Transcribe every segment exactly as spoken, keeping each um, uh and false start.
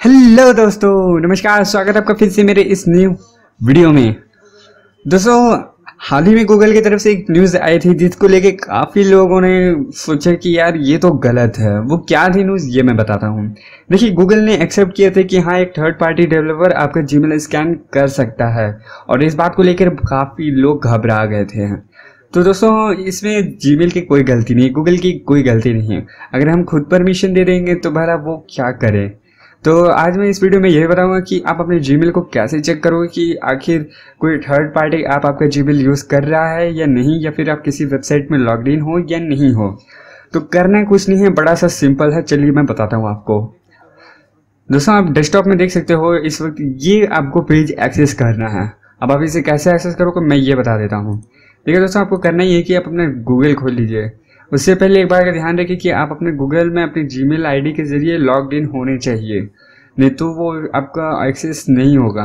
Hello दोस्तों, नमस्कार। स्वागत है आपका फिर से मेरे इस न्यू वीडियो में। दोस्तों, हाल ही में गूगल की तरफ से एक न्यूज़ आई थी जिसको लेके काफ़ी लोगों ने सोचा कि यार ये तो गलत है। वो क्या थी न्यूज़, ये मैं बताता हूँ। देखिए, गूगल ने एक्सेप्ट किया था कि हाँ, एक थर्ड पार्टी डेवलपर आपका जीमेल स्कैन कर सकता है, और इस बात को लेकर काफ़ी लोग घबरा गए थे। तो दोस्तों, इसमें जीमेल की कोई गलती नहीं है, गूगल की कोई गलती नहीं है। अगर हम खुद परमिशन दे देंगे तो भला वो क्या करे। तो आज मैं इस वीडियो में यही बताऊंगा कि आप अपने जीमेल को कैसे चेक करोगे कि आखिर कोई थर्ड पार्टी ऐप आपका जीमेल यूज़ कर रहा है या नहीं, या फिर आप किसी वेबसाइट में लॉग इन हो या नहीं हो। तो करना कुछ नहीं है, बड़ा सा सिंपल है। चलिए मैं बताता हूँ आपको। दोस्तों, आप डेस्कटॉप में देख सकते हो इस वक्त ये आपको पेज एक्सेस करना है। अब आप इसे कैसे एक्सेस करोगे मैं ये बता देता हूँ। देखिए दोस्तों, आपको करना ही है कि आप अपना गूगल खोल लीजिए। उससे पहले एक बार का ध्यान रखिए कि आप अपने गूगल में अपनी जीमेल आईडी के जरिए लॉग इन होने चाहिए, नहीं तो वो आपका एक्सेस नहीं होगा।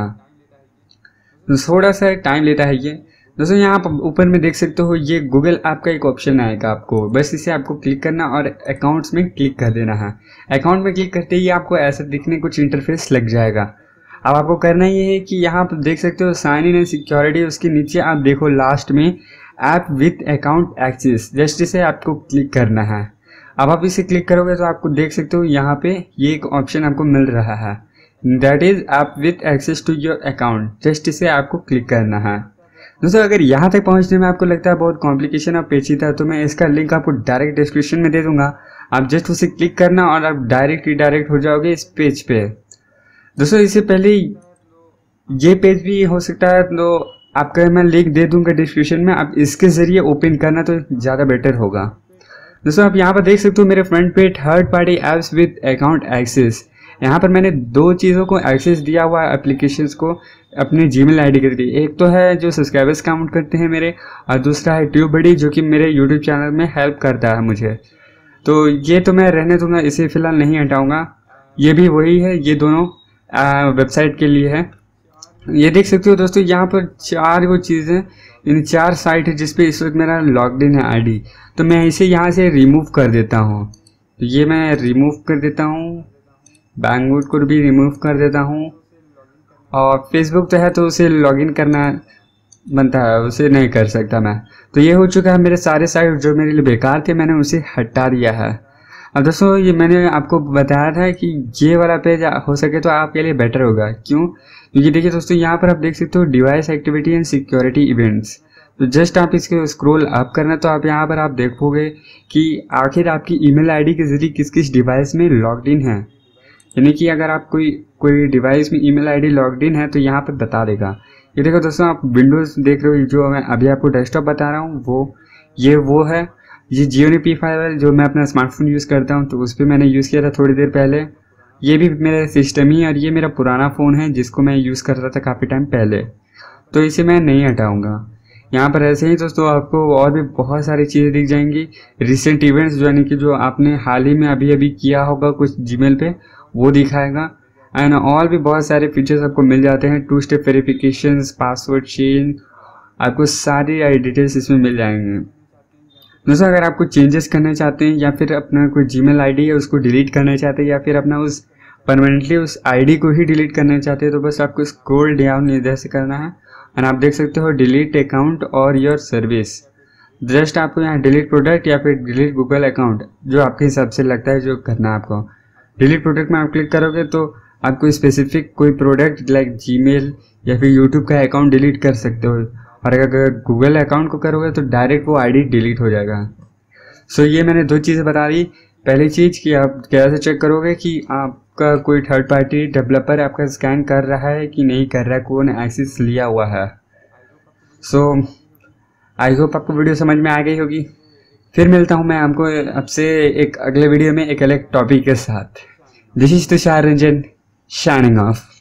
तो थोड़ा सा टाइम लेता है ये। दोस्तों, यहाँ आप ऊपर में देख सकते हो ये गूगल ऐप का एक ऑप्शन आएगा आपको, बस इसे आपको क्लिक करना और अकाउंट्स में क्लिक कर देना है। अकाउंट में क्लिक करते ही आपको ऐसा दिखने कुछ इंटरफेस लग जाएगा। अब आपको करना ये है कि यहाँ आप देख सकते हो साइन इन एंड सिक्योरिटी, उसके नीचे आप देखो लास्ट में app with account access, just इसे आपको क्लिक करना है। अब आप इसे क्लिक करोगे तो आपको देख सकते हो यहाँ पे ये एक ऑप्शन आपको मिल रहा है, that is app with access to your account. Just इसे आपको क्लिक करना है। दोस्तों, अगर यहाँ तक पहुँचने में आपको लगता है बहुत कॉम्प्लिकेशन और पेचीदा है तो मैं इसका लिंक आपको डायरेक्ट डिस्क्रिप्शन में दे दूंगा। आप जस्ट उसे क्लिक करना और आप डायरेक्ट रिडायरेक्ट हो जाओगे इस पेज पे। दोस्तों, इससे पहले ये पेज भी हो सकता है, तो आपका मैं लिंक दे दूंगा डिस्क्रिप्शन में, आप इसके ज़रिए ओपन करना तो ज़्यादा बेटर होगा। दोस्तों, आप यहाँ पर देख सकते हो मेरे फ्रंट पे third party apps with account access. यहाँ पर मैंने दो चीज़ों को एक्सेस दिया हुआ है, एप्लीकेशंस को अपने जीमेल आईडी के जरिए। एक तो है जो सब्सक्राइबर्स काउंट करते हैं मेरे, और दूसरा है ट्यूब बडी जो कि मेरे यूट्यूब चैनल में हेल्प करता है मुझे। तो ये तो मैं रहने दूंगा, इसे फ़िलहाल नहीं हटाऊँगा। ये भी वही है, ये दोनों वेबसाइट के लिए है। ये देख सकते हो दोस्तों, यहाँ पर चार वो चीज़ें, इन चार साइट है जिसपे इस वक्त मेरा लॉग्ड इन है आईडी। तो मैं इसे यहाँ से रिमूव कर देता हूँ। तो ये मैं रिमूव कर देता हूँ, बैंगवुड को भी रिमूव कर देता हूँ, और फेसबुक तो है तो उसे लॉगिन करना बनता है, उसे नहीं कर सकता मैं। तो ये हो चुका है, मेरे सारे साइट जो मेरे लिए बेकार थे मैंने उसे हटा दिया है। अब दोस्तों, ये मैंने आपको बताया था कि ये वाला पेज हो सके तो आपके लिए बेटर होगा। क्यों? क्योंकि देखिए दोस्तों, यहाँ पर आप देख सकते हो device activity and security events. तो जस्ट आप इसके स्क्रॉल अप करना तो आप यहाँ पर आप देखोगे कि आखिर आपकी ईमेल आईडी के जरिए किस किस डिवाइस में लॉग्ड इन है। यानी कि अगर आप कोई कोई डिवाइस में ईमेल आईडी लॉग्ड इन है तो यहाँ पर बता देगा। ये देखो दोस्तों, आप विंडोज़ देख रहे हो, जो मैं अभी आपको डेस्कटॉप बता रहा हूँ वो ये वो है। ये जियो पी फाइव जो मैं अपना स्मार्टफोन यूज़ करता हूँ तो उस पर मैंने यूज़ किया था थोड़ी देर पहले। ये भी मेरा सिस्टम ही, और ये मेरा पुराना फ़ोन है जिसको मैं यूज़ कर रहा था काफ़ी टाइम पहले, तो इसे मैं नहीं हटाऊँगा। यहाँ पर ऐसे ही दोस्तों आपको और भी बहुत सारी चीज़ें दिख जाएंगी। रिसेंट इवेंट्स जो यानी कि जो आपने हाल ही में अभी अभी किया होगा कुछ जीमेल पे, वो दिखाएगा। एंड और भी बहुत सारे फीचर्स आपको मिल जाते हैं, two step verification, password change, आपको सारी डिटेल्स इसमें मिल जाएंगे। दोस्तों, अगर आप कुछ चेंजेस करना चाहते हैं या फिर अपना कोई जीमेल आईडी है उसको डिलीट करना चाहते हैं, या फिर अपना उस परमानेंटली उस आईडी को ही डिलीट करना चाहते हैं, तो बस आपको स्क्रॉल डाउन इधर से करना है। और आप देख सकते हो डिलीट अकाउंट और योर सर्विस। जस्ट आपको यहाँ डिलीट प्रोडक्ट या फिर डिलीट गूगल अकाउंट, जो आपके हिसाब से लगता है जो करना है आपको। डिलीट प्रोडक्ट में आप क्लिक करोगे तो आपको स्पेसिफिक कोई प्रोडक्ट लाइक जीमेल या फिर यूट्यूब का अकाउंट डिलीट कर सकते हो, और अगर गूगल अकाउंट को करोगे तो डायरेक्ट वो आईडी डिलीट हो जाएगा। सो so, ये मैंने दो चीज़ें बता दी। पहली चीज़ कि आप कैसे चेक करोगे कि आपका कोई थर्ड पार्टी डेवलपर आपका स्कैन कर रहा है कि नहीं कर रहा है, कौन एक्सेस लिया हुआ है। सो आई होप आपको वीडियो समझ में आ गई होगी। फिर मिलता हूँ मैं आपको आपसे एक अगले वीडियो में एक अलग टॉपिक के साथ। This is Tushar Ranjan, signing of.